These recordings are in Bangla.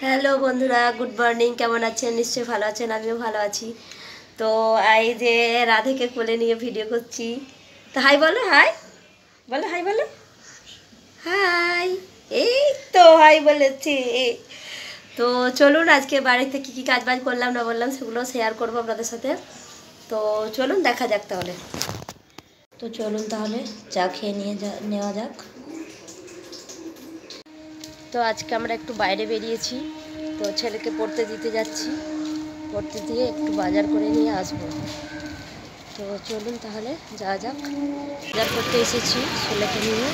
হ্যালো বন্ধুরা, গুড মর্নিং। কেমন আছেন? নিশ্চয়ই ভালো আছেন, আমিও ভালো আছি। তো এই যে রাধেকে কোলে নিয়ে ভিডিও করছি। তো হাই বলো, হাই বলো, হাই বলো, হাই। এই তো হাই বলেছি। তো চলুন, আজকে বাড়িতে কী কী কাজবাজ করলাম না বললাম সেগুলো শেয়ার করবো আপনাদের সাথে। তো চলুন দেখা যাক তাহলে। তো চলুন তাহলে চা খেয়ে নেওয়া যাক। তো আজকে আমরা একটু বাইরে বেরিয়েছি, তো ছেলেকে পড়তে দিতে যাচ্ছি। পড়তে দিয়ে একটু বাজার করে নিয়ে আসবো। তো চলুন তাহলে যাওয়া যাক। বাজার করতে এসেছি ছেলেকে নিয়ে।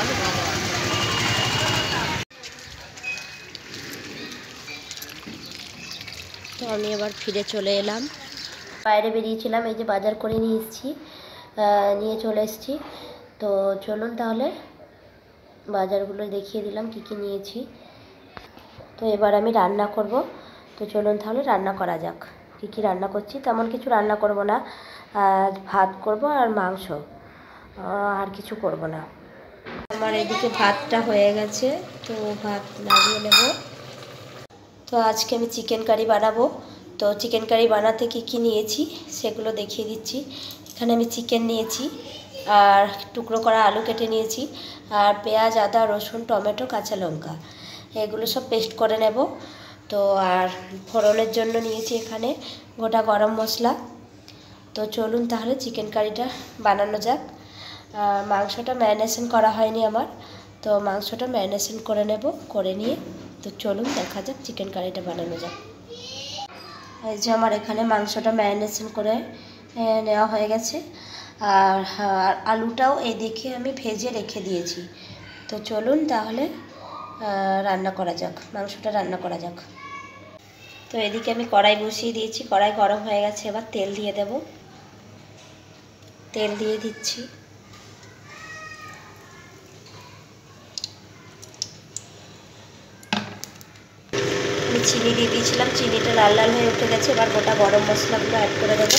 তো আমি এবার ফিরে চলে এলাম। বাইরে বেরিয়েছিলাম, এই যে বাজার করে নিয়ে চলে এসেছি। তো চলুন তাহলে বাজারগুলো দেখিয়ে দিলাম কি কি নিয়েছি। তো এবার আমি রান্না করব। তো চলুন তাহলে রান্না করা যাক। কী কী রান্না করছি, তেমন কিছু রান্না করব না। ভাত করব আর মাংস, আর কিছু করব না। আমার এদিকে ভাতটা হয়ে গেছে, তো ভাত লাগিয়ে নেব। তো আজকে আমি চিকেন কারি বানাবো। তো চিকেন কারি বানাতে কী কী নিয়েছি সেগুলো দেখিয়ে দিচ্ছি। এখানে আমি চিকেন নিয়েছি, আর টুকরো করা আলু কেটে নিয়েছি, আর পেঁয়াজ, আদা, রসুন, টমেটো, কাঁচা লঙ্কা, এগুলো সব পেস্ট করে নেব। তো আর ফোড়নের জন্য নিয়েছি এখানে গোটা গরম মশলা। তো চলুন তাহলে চিকেন কারিটা বানানো যাক। মাংসটা ম্যারিনেশন করা হয়নি আমার, তো মাংসটা ম্যারিনেশন করে নেব, করে নিয়ে তো চলুন দেখা যাক চিকেন কারিটা বানানো যাক। এই যে আমার এখানে মাংসটা ম্যারিনেশন করে নেওয়া হয়ে গেছে, আর আলুটাও এদিকে আমি ভেজে রেখে দিয়েছি। তো চলুন তাহলে রান্না করা যাক, মাংসটা রান্না করা যাক। তো এদিকে আমি কড়াই বসিয়ে দিয়েছি, কড়াই গরম হয়ে গেছে। এবার তেল দিয়ে দেব। তেল দিয়ে দিচ্ছি। আমি চিনি দিয়ে দিয়েছিলাম, চিনিটা লাল লাল হয়ে উঠে গেছে। এবার গোটা গরম মশলাগুলো অ্যাড করে দেব।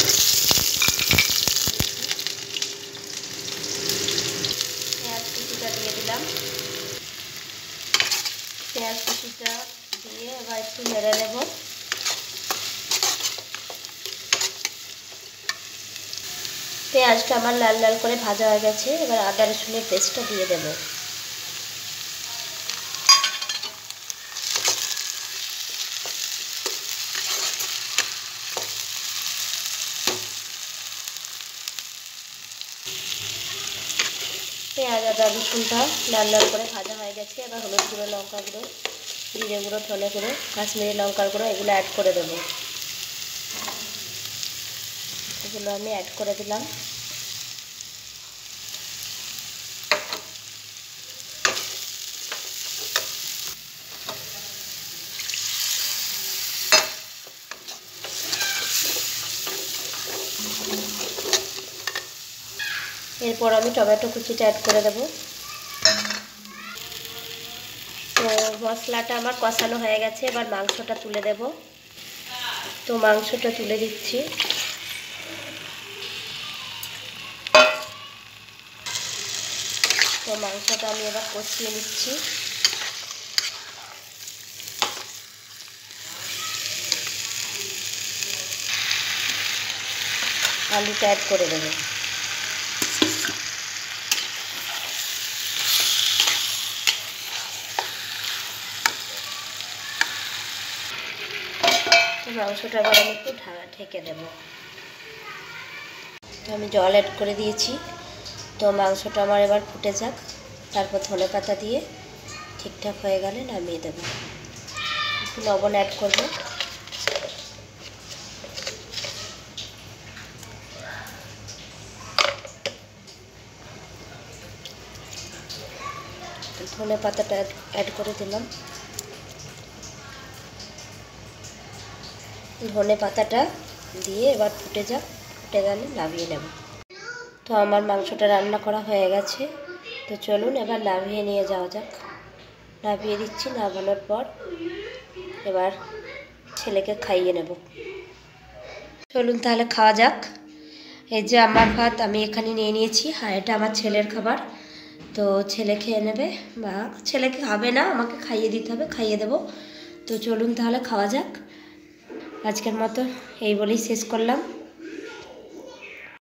পেঁয়াজ কুচিটা দিয়ে দিলাম। পেঁয়াজ কুচিটা দিয়ে এবার একটু নেড়ে নেব। পেঁয়াজটা আমার লাল লাল করে ভাজা হয়ে গেছে। এবার আদা রসুনের পেস্টটা দিয়ে দেব। পেঁয়াজ আদা রসুনটা লাল লাল করে ভাজা হয়ে গেছে। এবার হলুদ গুঁড়ো, লঙ্কা গুঁড়ো, জিরে গুঁড়ো, ধনে গুঁড়ো, কাশ্মীরি লঙ্কার গুঁড়ো এগুলো অ্যাড করে দেবো। এগুলো আমি অ্যাড করে দিলাম। এরপর আমি টমেটো কুচিটা অ্যাড করে দেব। তো মশলাটা আমার কষানো হয়ে গেছে। এবার মাংসটা তুলে দেব। তো মাংসটা তুলে দিচ্ছি। তো মাংসটা আমি এবার কষিয়ে নিচ্ছি। আলুটা অ্যাড করে দেবো। তো মাংসটা আবার আমি একটু ঢেকে দেবো। তো আমি জল অ্যাড করে দিয়েছি। তো মাংসটা আমার এবার ফুটে যাক, তারপর ধনেপাতা দিয়ে ঠিকঠাক হয়ে গেলে নামিয়ে দেবো। একটু লবণ অ্যাড করবো। ধনেপাতাটা অ্যাড করে দিলাম। ধনেপাতাটা দিয়ে এবার ফুটে যাক, ফুটে গেলে নামিয়ে নেব। তো আমার মাংসটা রান্না করা হয়ে গেছে। তো চলুন এবার নামিয়ে নিয়ে যাওয়া যাক। নামিয়ে দিচ্ছি। নামানোর পর এবার ছেলেকে খাইয়ে নেব। চলুন তাহলে খাওয়া যাক। এই যে আমার ভাত আমি এখানে নিয়ে নিয়েছি, আর এটা আমার ছেলের খাবার। তো ছেলে খেয়ে নেবে, বা ছেলেকে খাবে না, আমাকে খাইয়ে দিতে হবে, খাইয়ে দেবো। তো চলুন তাহলে খাওয়া যাক। আজকের মতো এই বলেই শেষ করলাম।